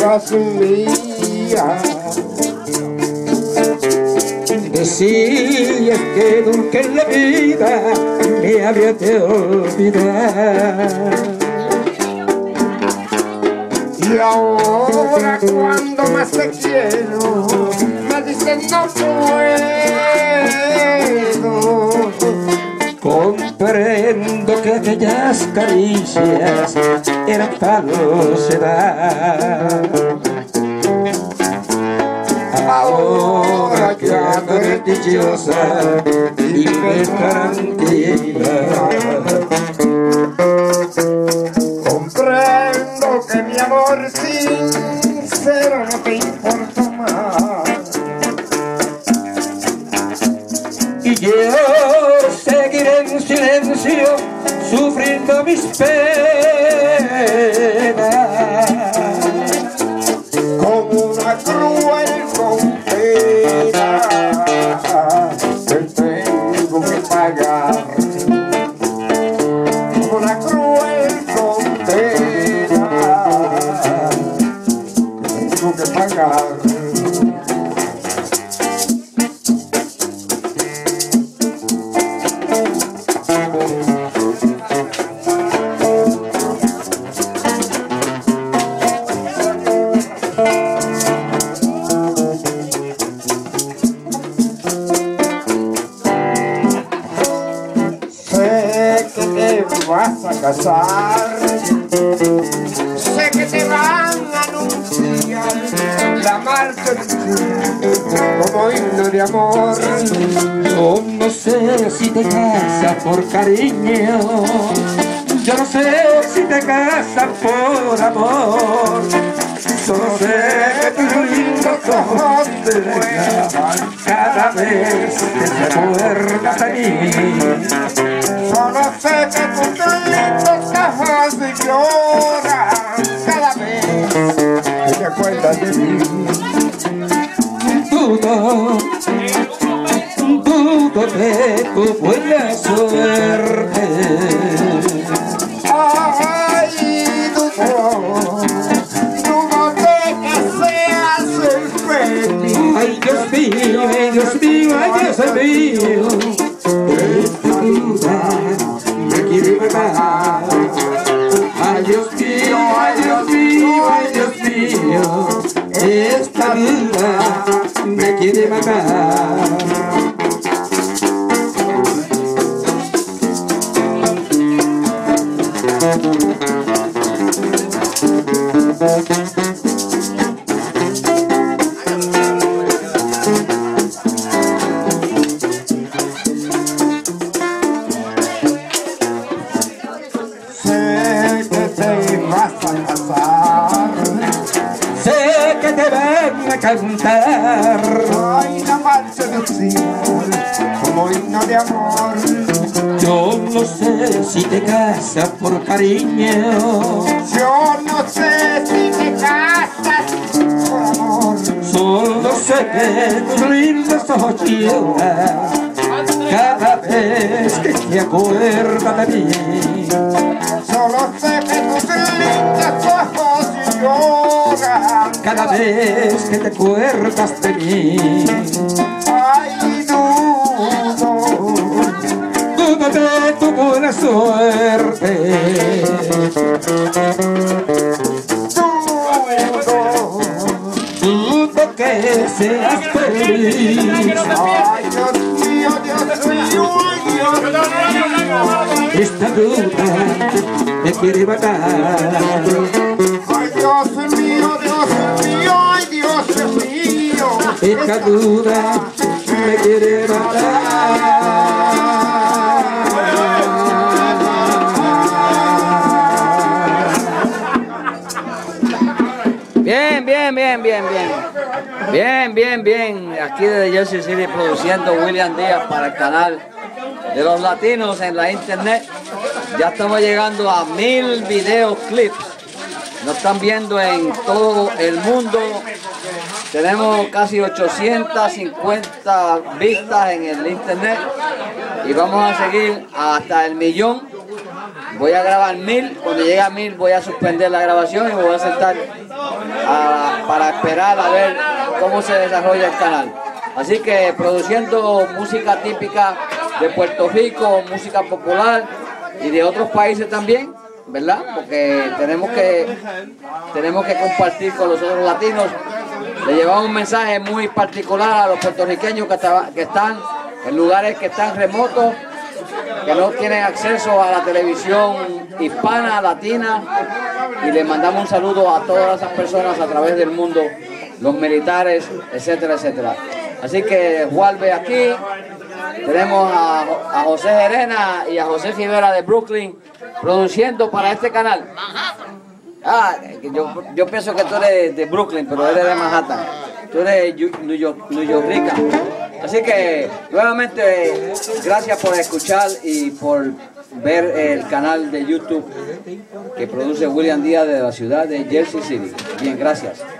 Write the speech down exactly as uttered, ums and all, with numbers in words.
Dios mía. Si es que nunca en la vida me habría de olvidar. Y ahora cuando más te quiero, me dicen no puedo. Comprendo que aquellas caricias eran falsedad. Ahora que ando dichosa y me tranquila, comprendo que mi amor sincero no te importa más. Y yo seguiré en silencio sufriendo mis penas Como una cruel condena que tengo que pagar. Como una cruel condena que tengo que pagar. Vas a casar, sé que te van a anunciar la marcha como himno de amor. Yo no sé si te casas por cariño, yo no sé si te casas por amor. Solo sé que tus lindos ojos te dejan cada vez que te acuerdas de mí. Solo sé que tus lindos ojos lloran cada vez que te acuerdas de mí. Dudo, dudo de tu buena suerte. Ay, dudo, dudo de que seas el feliz. Ay, Dios mío, ay, Dios mío, ay, Dios mío. Esta duda me quiere matar. Ay, Dios mío, ay, Dios mío, ay, Dios mío. Esta duda me quiere matar. Cantar ay, la marcha de occidente como himno de amor. Yo no sé si te casas por cariño, yo no sé si te casas por amor. Solo sé que tus lindos ojos lloran cada vez que te acuerdas de mí. Solo sé que tus lindos ojos lloran cada vez que te acuerdas de mí. Ay, dudo, dudo de tu buena suerte. Dudo, dudo que seas feliz. Ay, Dios mío, Dios mío, ay, Dios mío. Esta duda me quiere matar. Ay, Dios mío, Dios mío, ay, Dios mío. Esta duda me quiere matar. Bien, bien, bien, bien, bien. Bien, bien, bien. Aquí desde Jersey City produciendo William Díaz para el canal de los latinos en la internet. Ya estamos llegando a mil videoclips. Nos están viendo en todo el mundo. Tenemos casi ochocientas cincuenta vistas en el internet y vamos a seguir hasta el millón voy a grabar mil, cuando llegue a mil voy a suspender la grabación y me voy a sentar a, para esperar a ver cómo se desarrolla el canal. Así que produciendo música típica de Puerto Rico, música popular y de otros países también, ¿verdad? Porque tenemos que, tenemos que compartir con los otros latinos. Le llevamos un mensaje muy particular a los puertorriqueños que, que están en lugares que están remotos, que no tienen acceso a la televisión hispana, latina, y les mandamos un saludo a todas esas personas a través del mundo, los militares, etcétera, etcétera. Así que Jualve aquí, tenemos a, a José Gerena y a José Rivera de Brooklyn produciendo para este canal. Ah, yo, yo pienso que tú eres de Brooklyn, pero eres de Manhattan. Tú eres de New York, New York rica. Así que nuevamente gracias por escuchar y por ver el canal de YouTube que produce William Díaz de la ciudad de Jersey City. Bien, gracias.